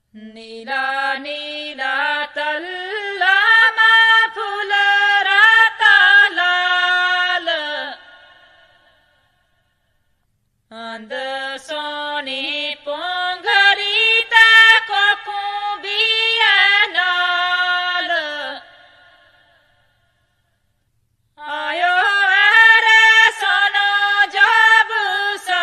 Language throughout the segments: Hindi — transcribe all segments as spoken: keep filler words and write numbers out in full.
नीला नीला तल्लामा फुल राता लाल अंध सोनी पोंगरी ताको कुबिया नाल आयो रे सोनो जब सा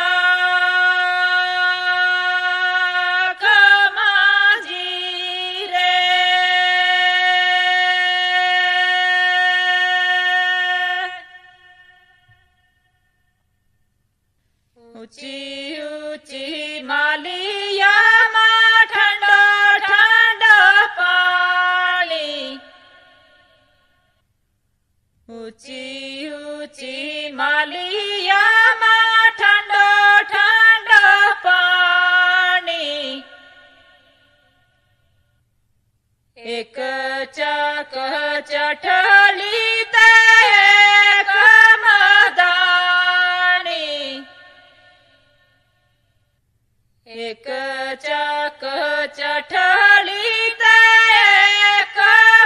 ऊंची ऊंची मालिया मा ठंडो ठंडो पानी ऊंची ऊंची मालिया मा ठंडो ठंडो पानी एक चक चठली ते एक मदानी एक चक चठली ते एक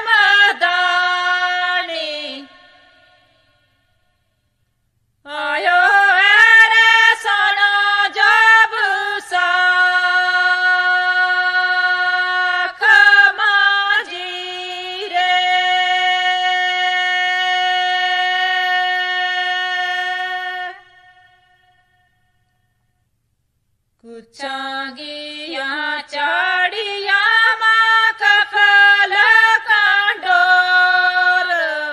मदानी आयो रे सोनो जब सा खमाजी रे कुचागिया चाड़िया माँ कफल कांडोर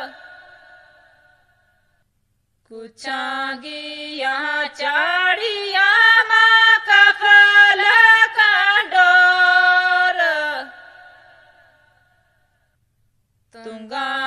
कुचागिया चाड़िया माँ कफल कांडोर तुंगा